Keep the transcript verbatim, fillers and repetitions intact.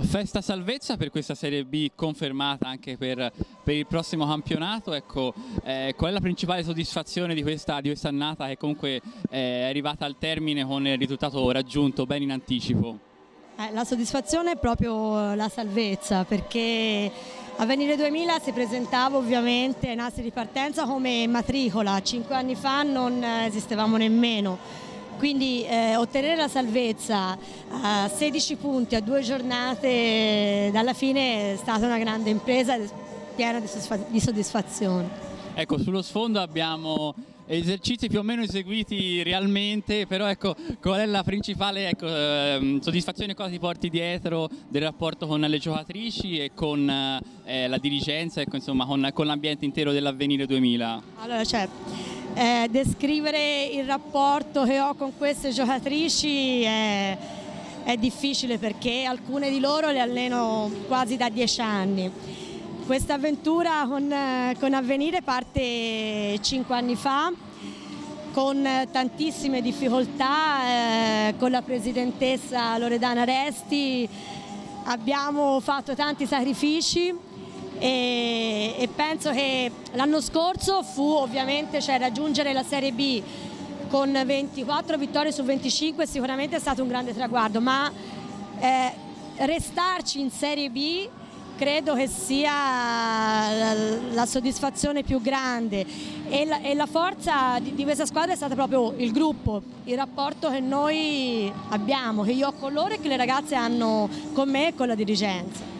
Festa salvezza per questa Serie B confermata anche per, per il prossimo campionato. Ecco, eh, qual è la principale soddisfazione di questa, di questa annata che comunque eh, è arrivata al termine con il risultato raggiunto ben in anticipo? Eh, la soddisfazione è proprio la salvezza, perché Avvenire duemila si presentava ovviamente ai nastri di partenza come matricola, cinque anni fa non esistevamo nemmeno. Quindi eh, ottenere la salvezza a sedici punti a due giornate dalla fine è stata una grande impresa piena di, di soddisfazione. Ecco, sullo sfondo abbiamo esercizi più o meno eseguiti realmente, però ecco, qual è la principale ecco, eh, soddisfazione, cosa ti porti dietro del rapporto con le giocatrici e con eh, la dirigenza, ecco, insomma, con, con l'ambiente intero dell'Avvenire duemila? Allora, cioè, Eh, descrivere il rapporto che ho con queste giocatrici è, è difficile, perché alcune di loro le alleno quasi da dieci anni. Questa avventura con, con Avvenire parte cinque anni fa, con tantissime difficoltà, eh, con la presidentessa Loredana Resti abbiamo fatto tanti sacrifici. E, e penso che l'anno scorso fu ovviamente, cioè, raggiungere la Serie B con ventiquattro vittorie su venticinque sicuramente è stato un grande traguardo, ma eh, restarci in Serie B credo che sia la, la soddisfazione più grande, e la, e la forza di, di questa squadra è stata proprio il gruppo, il rapporto che noi abbiamo, che io ho con loro e che le ragazze hanno con me e con la dirigenza.